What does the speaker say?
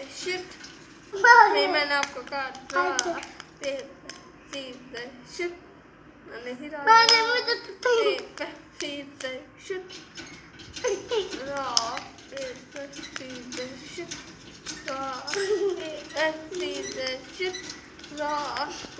Shit नहीं, मैंने आपको काट दिया। शिट नहीं रहा। Shit shit